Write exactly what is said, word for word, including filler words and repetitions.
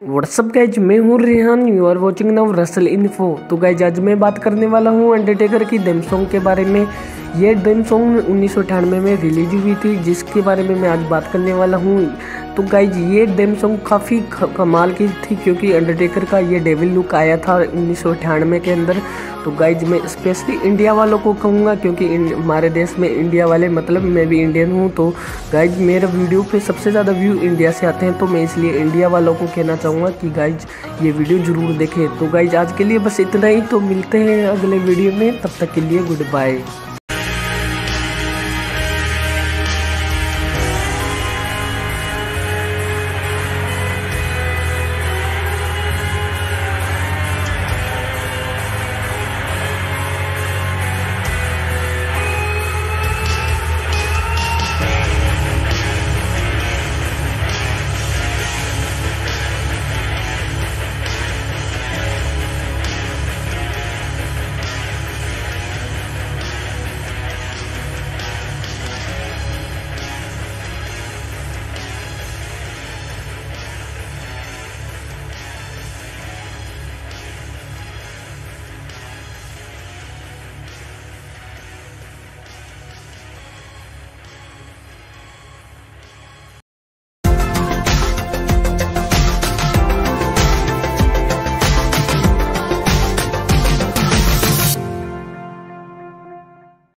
WhatsApp guys, मैं हूँ Rehan, you are watching now Russell info. तो गाइज आज मैं बात करने वाला हूँ अंडरटेकर की थीम सॉन्ग के बारे में। ये थीम सॉन्ग उन्नीस सौ अठानवे में रिलीज हुई थी, जिसके बारे में मैं आज बात करने वाला हूँ। तो गाइज ये थीम सॉन्ग काफ़ी कमाल की थी, क्योंकि अंडरटेकर का ये डेविल लुक आया था उन्नीस सौ अठानवे के अंदर। तो गाइज मैं स्पेशली इंडिया वालों को कहूँगा, क्योंकि हमारे देश में इंडिया वाले मतलब मैं भी इंडियन हूँ। तो गाइज मेरे वीडियो पे सबसे ज़्यादा व्यू इंडिया से आते हैं, तो मैं इसलिए इंडिया वालों को कहना चाहूँगा कि गाइज ये वीडियो ज़रूर देखें। तो गाइज आज के लिए बस इतना ही, तो मिलते हैं अगले वीडियो में, तब तक के लिए गुड बाय।